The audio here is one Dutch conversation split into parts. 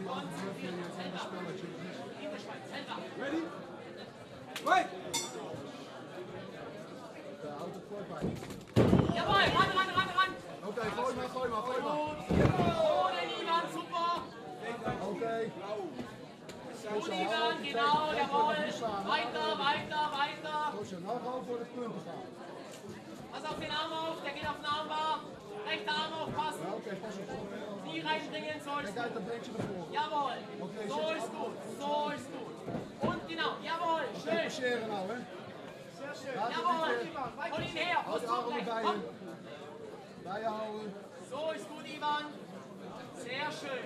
Ready? Right! Jawohl, ran! Oké, gooi maar. Ohne Iwan, super! Oké. Gut, Iwan, genau, jawohl! Weiter! Goed zo, nou gewoon voor de punten gaan. Pass auf den Arm auf, der geht auf den Armbar. Rechter Arm aufpassen. Ja, oké, pas op. Nie reinbringen, so ist Kijk gut. uit, dan breng je naar voren. Jawohl, Okay, so ist gut. Und genau, jawohl, Oké, schön. passeren nou, hè. Jawohl, hol ihn her, Houd de armen bij komm. je. Bij je houden. So ist gut, Iwan. Sehr schön.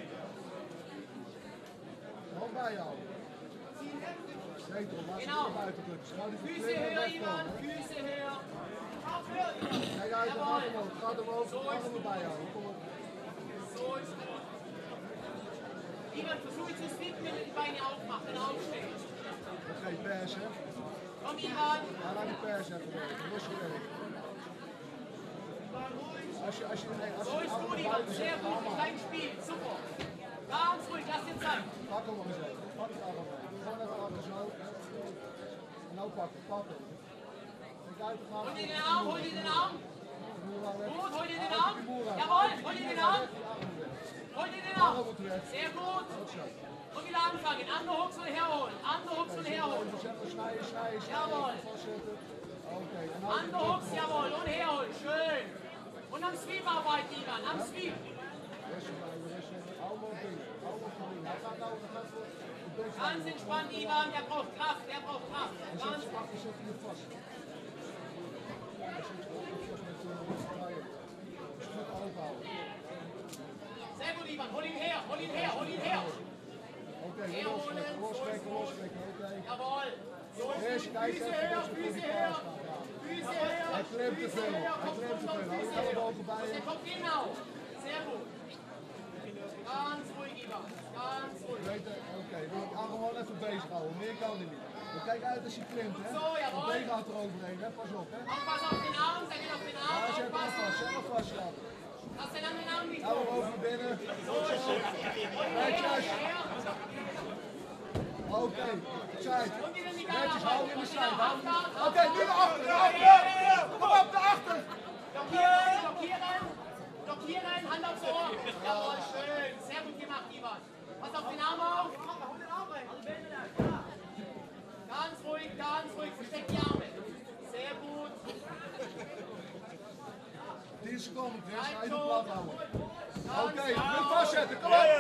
Gewoon bij je houden. Zeker, laat ze Genau. naar buiten drukken. Schouw die Füße verkleed höher, weg Iwan, komen, hè. Füße höher. Kijk uit, gaat omhoog. Armen bij je houden. Kom op. So ist gut. Iwan, versuche zu sweepen, wenn du die Beine aufmachst, wenn er aufsteht. Oké, pers, hè. Komm, Iwan. Ga naar die pers even werken. Los je werk. Als je So ist gut, Iwan. Sehr gut. Klein Spiel. Super. Ganz ruhig. Lass dir Zeit. Pak hem maar eens even. Pak het arm mee. Gewoon even achter zo. En nou pakken. Kijk uit, te gaan. Hol dir den Arm, hol dir den Arm. Gut, hol dir den Arm. Jawohl, Jawohl, hol dir den Arm. Hol dir den Arm. Arm weg. Sehr gut. Goed zo. Und wieder anfangen. Andere Hooks und herholen. Andere Hooks und herholen. Dus even snijden. Jawohl. Vastzetten. Oké, en nou Andere Hooks, jawohl. Und herholen. Schön. Und am Sweep arbeiten, Iwan. Am Sweep. Rustig blijven. Allemaal op dingen. Hij gaat nou voor het bek. Ganz entspannt, Iwan. Der braucht Kraft. Ganz Achter zet je vast. Hij zit je vast met draaien. Dus goed overhouden. Sehr gut, Iwan. Hol ihn her. Oké, losstrekken. Oké. Jawohl. So ist Eerst gut. kijken Füße even her, dat ze voor die Füße paas her. gaan. Füße her. Hij klemt te veel. Hou je ellebogen bij je. Der kommt genau. Sehr gut. Ganz ruhig, Iwan. Ganz ruhig. Oké, wil ik aan gewoon even bezig houden. Meer kan hij niet. Maar kijk uit als je klimt, hè. Zo, jawohl. De been gaat er overheen, hè. Pas op, hè. Aufpass auf den Arm. Sei auf den Arm. Ja, zet hem vast. Aufpassen. Ja. Lass den anderen Arm nicht Hou los. hem over binnen. Her. Oké, zij. Und wieder in die Netjes, Garde. hou in de zij. Genau. Oké, nu naar achter. Kom op, naar achter. Blockieren, Hand aufs Ohr. Jawohl, schön. Sehr gut gemacht, Iwan. Pass auf den Arm auf. Ganz ruhig, versteck die Arme. Sehr gut. 10 seconden, Chris. Ga je de plat houden. Oké, nu genau. vastzetten. Kom op.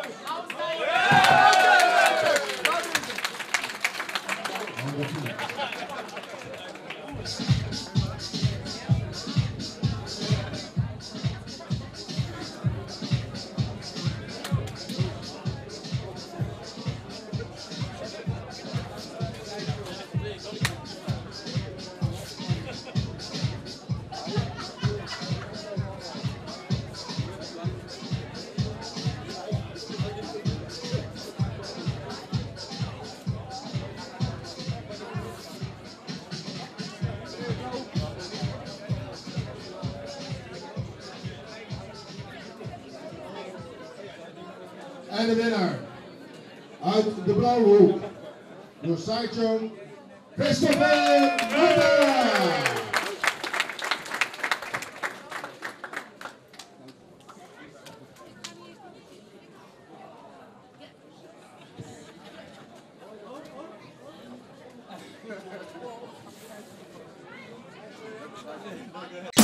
En de winnaar uit de blauwe hoek door Sideshow, Christopher Deventer.